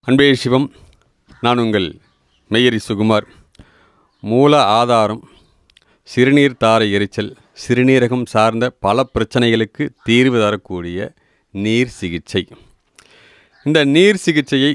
அன்பே சிவம். நான் உங்கள் மெய்யரி சுகுமார். மூல ஆதாரம் சிறுநீர் தாரை எரிச்சல், சிறுநீரகம் சார்ந்த பல பிரச்சனைகளுக்கு தீர்வு தரக்கூடிய நீர் சிகிச்சை. இந்த நீர் சிகிச்சையை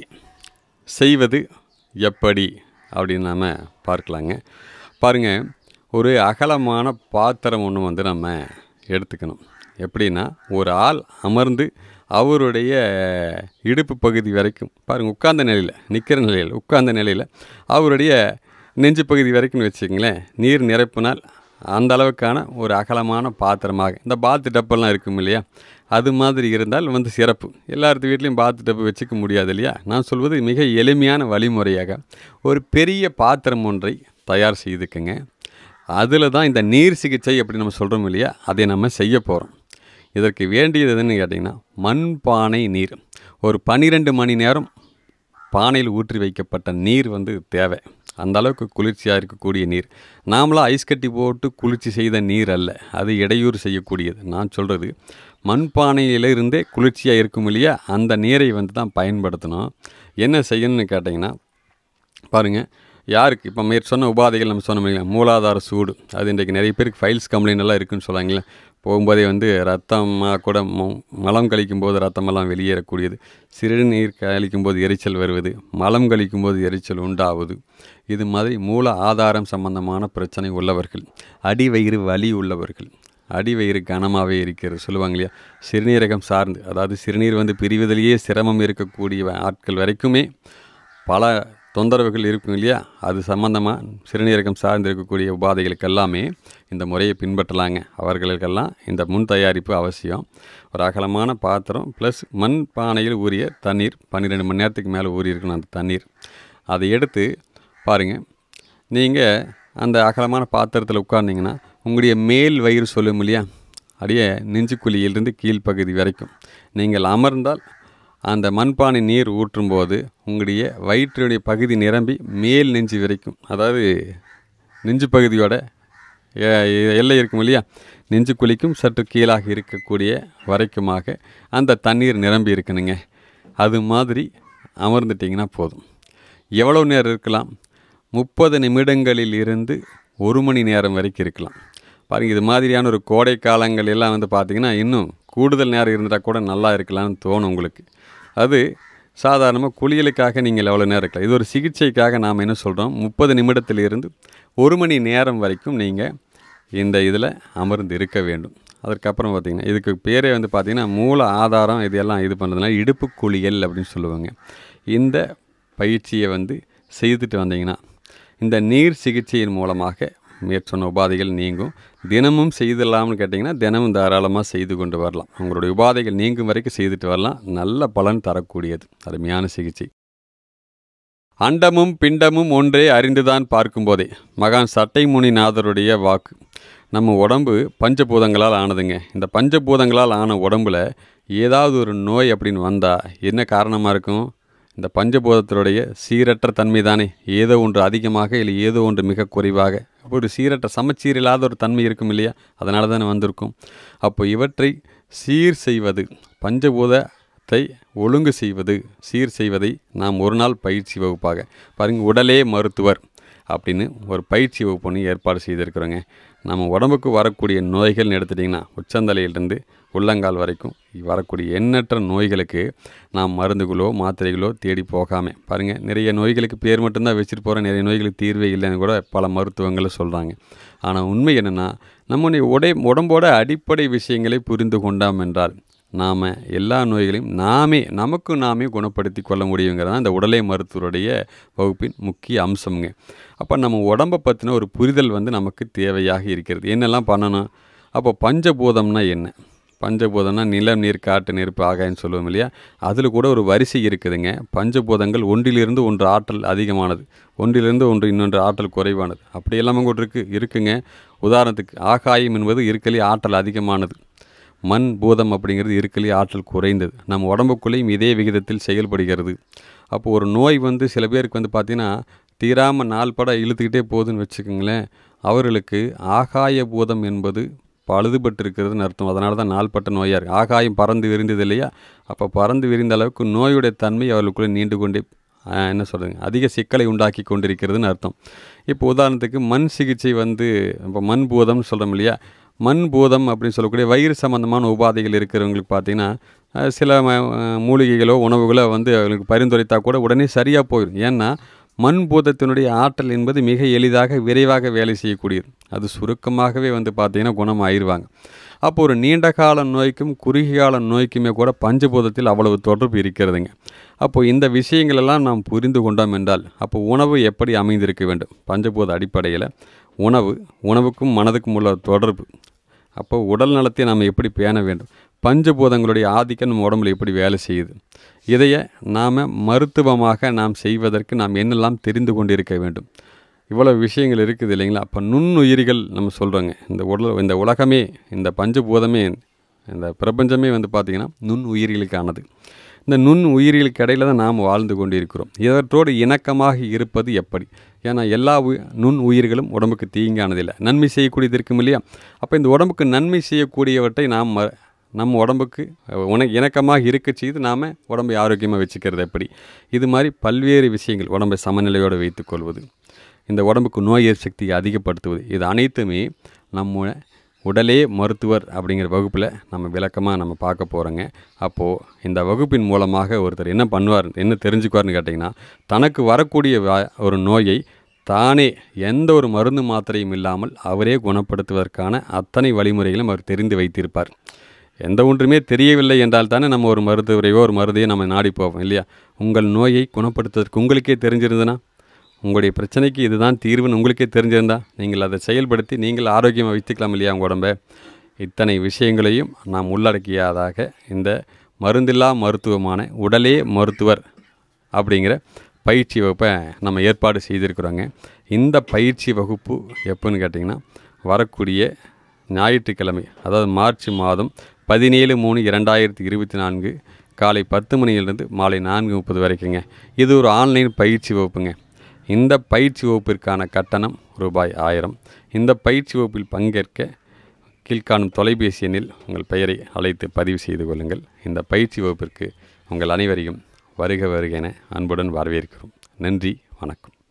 செய்வது எப்படி அப்படின்னு நாம் பார்க்கலாங்க. பாருங்கள், ஒரு அகலமான பாத்திரம் ஒன்று நம்ம எடுத்துக்கணும். எப்படின்னா, ஒரு ஆள் அமர்ந்து அவருடைய இடுப்பு பகுதி வரைக்கும் பாருங்கள், உட்கார்ந்த நிலையில், நிற்கிற நிலையில், உட்கார்ந்த நிலையில் அவருடைய நெஞ்சு பகுதி வரைக்கும்னு வச்சுக்கிங்களேன், நீர் நிரப்பினால் அந்த அளவுக்கான ஒரு அகலமான பாத்திரமாக, இந்த பாத்து டப்பெல்லாம் இருக்கும் இல்லையா, அது மாதிரி இருந்தால் சிறப்பு. எல்லாத்து வீட்லேயும் பாத்து டப்பு வச்சுக்க முடியாது இல்லையா. நான் சொல்வது மிக எளிமையான வழிமுறையாக ஒரு பெரிய பாத்திரம் ஒன்றை தயார் செய்துக்குங்க. அதில் தான் இந்த நீர் சிகிச்சை அப்படி நம்ம சொல்கிறோம் இல்லையா, அதை நம்ம செய்ய போகிறோம். இதற்கு வேண்டியது எதுன்னு கேட்டிங்கன்னா, மண்பானை நீர். ஒரு 12 மணி நேரம் பானையில் ஊற்றி வைக்கப்பட்ட நீர் தேவை. அந்த அளவுக்கு குளிர்ச்சியாக இருக்கக்கூடிய நீர். நாமளாக ஐஸ் கட்டி போட்டு குளிர்ச்சி செய்த நீர் அல்ல, அது இடையூறு செய்யக்கூடியது. நான் சொல்கிறது மண்பானையிலிருந்தே குளிர்ச்சியாக இருக்கும் இல்லையா, அந்த நீரை தான் பயன்படுத்தணும். என்ன செய்யணும்னு கேட்டிங்கன்னா, பாருங்கள், யாருக்கு இப்போ சொன்ன உபாதைகள் நம்ம சொன்ன இல்லைங்களா, மூலாதார சூடு, அது இன்றைக்கு நிறைய பேருக்கு ஃபைல்ஸ் கம்ப்ளைண்ட் எல்லாம் இருக்குதுன்னு சொல்லாங்களே. போகும்போதே ரத்தமாக கூட மலம் கழிக்கும்போது ரத்தமெல்லாம் வெளியேறக்கூடியது, சிறுநீர் கழிக்கும்போது எரிச்சல் வருவது, மலம் கழிக்கும்போது எரிச்சல் உண்டாகுது. இது மாதிரி மூல ஆதாரம் சம்பந்தமான பிரச்சனை உள்ளவர்கள், அடிவயிறு வலி உள்ளவர்கள், அடிவயிறு கனமாகவே இருக்கிறது சொல்லுவாங்க இல்லையா, சிறுநீரகம் சார்ந்து, அதாவது சிறுநீர் பிரிவதிலேயே சிரமம் இருக்கக்கூடிய ஆட்கள் வரைக்குமே பல தொந்தரவுகள் இருக்கும் இல்லையா. அது சம்பந்தமாக சிறுநீரகம் சார்ந்து இருக்கக்கூடிய உபாதைகளுக்கு எல்லாமே இந்த முறையை பின்பற்றலாங்க. அவர்களுக்கெல்லாம் இந்த முன் தயாரிப்பு அவசியம். ஒரு அகலமான பாத்திரம் ப்ளஸ் மண் பானையில் ஊறிய தண்ணீர், 12 மணி நேரத்துக்கு மேலே ஊறி இருக்கணும் அந்த தண்ணீர். அதை எடுத்து பாருங்கள், நீங்கள் அந்த அகலமான பாத்திரத்தில் உட்கார்ந்தீங்கன்னா, உங்களுடைய மேல் வயிறு சொல்லும் இல்லையா, அப்படியே நெஞ்சுக்குழியிலிருந்து கீழ்ப்பகுதி வரைக்கும் நீங்கள் அமர்ந்தால் அந்த மண்பானை நீர் ஊற்றும்போது உங்களுடைய வயிற்றுடைய பகுதி நிரம்பி மேல் நெஞ்சு வரைக்கும், அதாவது நெஞ்சு பகுதியோட எல்லை இருக்கும் இல்லையா, நெஞ்சு குழிக்கும் சற்று கீழாக இருக்கக்கூடிய வரைக்குமாக அந்த தண்ணீர் நிரம்பி இருக்கணுங்க. அது மாதிரி அமர்ந்துட்டிங்கன்னா போதும். எவ்வளோ நேரம் இருக்கலாம்? 30 நிமிடங்களில் இருந்து 1 மணி நேரம் வரைக்கும் இருக்கலாம். பாருங்கள், இது மாதிரியான ஒரு கோடை காலங்கள் எல்லாம் பார்த்திங்கன்னா இன்னும் கூடுதல் நேரம் இருந்தால் கூட நல்லா இருக்கலாம்னு தோணும் உங்களுக்கு. அது சாதாரணமாக குளியலுக்காக நீங்கள் எவ்வளோ நேரம் இருக்கலாம். இது ஒரு சிகிச்சைக்காக நாம் என்ன சொல்கிறோம், 30 நிமிடத்திலிருந்து 1 மணி நேரம் வரைக்கும் நீங்கள் இந்த இதில் அமர்ந்து இருக்க வேண்டும். அதற்கப்புறம் பார்த்திங்கன்னா, இதுக்கு பேரே பார்த்திங்கன்னா மூல ஆதாரம், இதெல்லாம் இது பண்ணுறதுனால இடுப்பு குளியல் அப்படின்னு சொல்லுவாங்க. இந்த பயிற்சியை செய்துட்டு வந்தீங்கன்னா, இந்த நீர் சிகிச்சையின் மூலமாக மேற்சொன்ன உபாதைகள் நீங்கும். தினமும் செய்திடலாம்னு கேட்டிங்கன்னா, தினமும் தாராளமாக செய்து கொண்டு வரலாம். உங்களுடைய உபாதைகள் நீங்கும் வரைக்கும் செய்துட்டு வரலாம். நல்ல பலன் தரக்கூடியது, அருமையான சிகிச்சை. அண்டமும் பிண்டமும் ஒன்றே அறிந்துதான் பார்க்கும்போதே, மகான் சட்டைமுனிநாதருடைய வாக்கு. நம்ம உடம்பு பஞ்சபூதங்களால் ஆனதுங்க. இந்த பஞ்சபூதங்களால் ஆன உடம்புல ஏதாவது ஒரு நோய் அப்படின்னு வந்தால் என்ன காரணமாக இருக்கும்? இந்த பஞ்சபூதத்தினுடைய சீரற்ற தன்மை தானே. ஏதோ ஒன்று அதிகமாக இல்லை ஏதோ ஒன்று மிக குறைவாக, ஒரு சீரற்ற சமச்சீர் இல்லாத ஒரு தன்மை இருக்கும் இல்லையா, அதனால தானே வந்திருக்கும். அப்போ இவற்றை சீர் செய்வது, பஞ்சபூதத்தை ஒழுங்கு செய்வது, சீர் செய்வதை நாம் ஒரு நாள் பயிற்சி வகுப்பாக பாருங்கள், உடலே மருத்துவர் அப்படின்னு ஒரு பயிற்சி வகுப்பு ஒன்று ஏற்பாடு செய்திருக்கிறோங்க. நம்ம உடம்புக்கு வரக்கூடிய நோய்கள்னு எடுத்துட்டிங்கன்னா, உச்சந்தலையிலிருந்து உள்ளங்கால் வரைக்கும் வரக்கூடிய எண்ணற்ற நோய்களுக்கு நாம் மருந்துகளோ மாத்திரைகளோ தேடி போகாமல், பாருங்கள், நிறைய நோய்களுக்கு பேர் மட்டும்தான் வச்சுட்டு போகிறோம், நிறைய நோய்களுக்கு தீர்வே இல்லைன்னு கூட பல மருத்துவங்களும் சொல்கிறாங்க. ஆனால் உண்மை என்னென்னா, நம்முடைய உடம்போட அடிப்படை விஷயங்களை புரிந்து கொண்டோம் என்றால் நாம் எல்லா நோய்களையும் நாமே குணப்படுத்தி கொள்ள முடியுங்கிறது தான் இந்த உடலே மருத்துவருடைய வகுப்பின் முக்கிய அம்சம்ங்க. அப்போ நம்ம உடம்பை பற்றின ஒரு புரிதல் நமக்கு தேவையாக இருக்கிறது. என்னெல்லாம் பண்ணணும்? அப்போ பஞ்சபூதம்னா என்ன? பஞ்சபூதம்னா நிலம், நீர், காற்று, நெருப்பு, ஆகாயம்னு சொல்லுவோம் இல்லையா, அதில் கூட ஒரு வரிசை இருக்குதுங்க. பஞ்சபூதங்கள் ஒன்றிலிருந்து ஒன்று ஆற்றல் அதிகமானது, ஒன்றிலிருந்து ஒன்று இன்னொன்று ஆற்றல் குறைவானது, அப்படி எல்லாமே கூட இருக்குங்க. உதாரணத்துக்கு ஆகாயம் என்பது இருக்கலே ஆற்றல் அதிகமானது, மண் பூதம் அப்படிங்கிறது இருக்கலே ஆற்றல் குறைந்தது. நம்ம உடம்புக்குள்ளேயும் இதே விகிதத்தில் செயல்படுகிறது. அப்போது ஒரு நோய் சில பேருக்கு பார்த்திங்கன்னா தீராமல் நாள்பட இழுத்துக்கிட்டே போகுதுன்னு வச்சுக்கோங்களேன், அவர்களுக்கு ஆகாய பூதம் என்பது பழுதுபட்டு இருக்கிறதுன்னு அர்த்தம். அதனால தான் நாள்பட்ட நோயாக இருக்குது. ஆகாயம் பறந்து விரிந்தது இல்லையா, அப்போ பறந்து விரிந்த அளவுக்கு நோயுடைய தன்மை அவர்களுக்குள்ளே நீண்டு கொண்டே என்ன சொல்கிறதுங்க, அதிக சிக்கலை உண்டாக்கி கொண்டிருக்கிறதுன்னு அர்த்தம். இப்போ உதாரணத்துக்கு மண் சிகிச்சை இப்போ மண் பூதம்னு சொல்கிறோம் இல்லையா, மண் பூதம் அப்படின்னு சொல்லக்கூடிய வயிறு சம்பந்தமான உபாதைகள் இருக்கிறவங்களுக்கு பார்த்திங்கன்னா சில மூலிகைகளோ உணவுகளோ அவங்களுக்கு பரிந்துரைத்தா கூட உடனே சரியாக போயிடும். ஏன்னா மண் பூதத்தினுடைய ஆற்றல் என்பது மிக எளிதாக விரைவாக வேலை செய்யக்கூடியது. அது சுருக்கமாகவே பார்த்திங்கன்னா குணமாயிருவாங்க. அப்போ ஒரு நீண்ட கால நோய்க்கும் குறுகிய கால நோய்க்குமே கூட பஞ்சபூதத்தில் அவ்வளவு தொடர்பு இருக்கிறதுங்க. அப்போது இந்த விஷயங்களெல்லாம் நாம் புரிந்து கொண்டோம் என்றால் அப்போ உணவு எப்படி அமைந்திருக்க வேண்டும், பஞ்சபூத அடிப்படையில் உணவுக்கும் மனதுக்கும் உள்ள தொடர்பு, அப்போ உடல் நலத்தை நாம் எப்படி பேண வேண்டும், பஞ்சபூதங்களுடைய ஆதிக்கம் நம்ம உடம்புல எப்படி வேலை செய்யுது, இதையை நாம் மருத்துவமாக நாம் செய்வதற்கு நாம் என்னெல்லாம் தெரிந்து கொண்டிருக்க வேண்டும். இவ்வளோ விஷயங்கள் இருக்குது இல்லைங்களா. அப்போ நுண்ணுயிரிகள் நம்ம சொல்கிறோங்க. இந்த உலகமே, இந்த பஞ்சபூதமே, இந்த பிரபஞ்சமே பார்த்திங்கன்னா நுண் உயிரிகளுக்கானது. இந்த நுண் உயிரிகளுக்கு இடையில் தான் நாம் வாழ்ந்து கொண்டு இருக்கிறோம். இவற்றோடு இணக்கமாக இருப்பது எப்படி? ஏன்னா எல்லா நுண் உயிர்களும் உடம்புக்கு தீங்கானதில்லை, நன்மை செய்யக்கூடியது இருக்கும் இல்லையா. அப்போ இந்த உடம்புக்கு நன்மை செய்யக்கூடியவற்றை நாம் நம்ம உடம்புக்கு இணக்கமாக இருக்க செய்து நாம் உடம்பை ஆரோக்கியமாக வச்சுக்கிறது எப்படி? இது மாதிரி பல்வேறு விஷயங்கள், உடம்பை சமநிலையோடு வைத்துக்கொள்வது, இந்த உடம்புக்கு நோய் எதிர்ப்பு சக்தியை அதிகப்படுத்துவது, இது அனைத்துமே நம்ம உடலே மருத்துவர் அப்படிங்கிற வகுப்பில் நம்ம விளக்கமாக பார்க்க போகிறோங்க. அப்போது இந்த வகுப்பின் மூலமாக ஒருத்தர் என்ன பண்ணுவார், என்ன தெரிஞ்சுக்குவார்னு கேட்டிங்கன்னா, தனக்கு வரக்கூடிய ஒரு நோயை தானே எந்த ஒரு மருந்து மாத்திரையும் இல்லாமல் அவரே குணப்படுத்துவதற்கான அத்தனை வழிமுறைகளும் அவர் தெரிந்து வைத்திருப்பார். எந்த ஒன்றுமே தெரியவில்லை என்றால் தானே நம்ம ஒரு மருத்துவரையோ ஒரு மருந்தையோ நம்ம நாடி போவோம் இல்லையா. உங்கள் நோயை குணப்படுத்துவதற்கு உங்களுக்கே தெரிஞ்சிருந்ததுன்னா, உங்களுடைய பிரச்சனைக்கு இதுதான் தீர்வுன்னு உங்களுக்கே தெரிஞ்சிருந்தால் நீங்கள் அதை செயல்படுத்தி நீங்கள் ஆரோக்கியமாக வைத்துக்கலாம் இல்லையா உங்கள் உடம்பை. இத்தனை விஷயங்களையும் நாம் உள்ளடக்கியதாக இந்த மருந்தில்லா மருத்துவமான உடலே மருத்துவர் அப்படிங்கிற பயிற்சி வகுப்பை நம்ம ஏற்பாடு செய்திருக்கிறோங்க. இந்த பயிற்சி வகுப்பு எப்போன்னு கேட்டிங்கன்னா, வரக்கூடிய ஞாயிற்றுக்கிழமை, அதாவது மார்ச் மாதம் 17/3/2024 காலை 10 மணியிலிருந்து மாலை 4:30 வரைக்குங்க. இது ஒரு ஆன்லைன் பயிற்சி வகுப்புங்க. இந்த பயிற்சி வகுப்பிற்கான கட்டணம் ரூபாய் 1000. இந்த பயிற்சி வகுப்பில் பங்கேற்க கீழ்காணும் தொலைபேசி எண்ணில் உங்கள் பெயரை அழைத்து பதிவு செய்து கொள்ளுங்கள். இந்த பயிற்சி வகுப்பிற்கு உங்கள் அனைவரையும் வருக வருக என அன்புடன் வரவேற்கிறோம். நன்றி, வணக்கம்.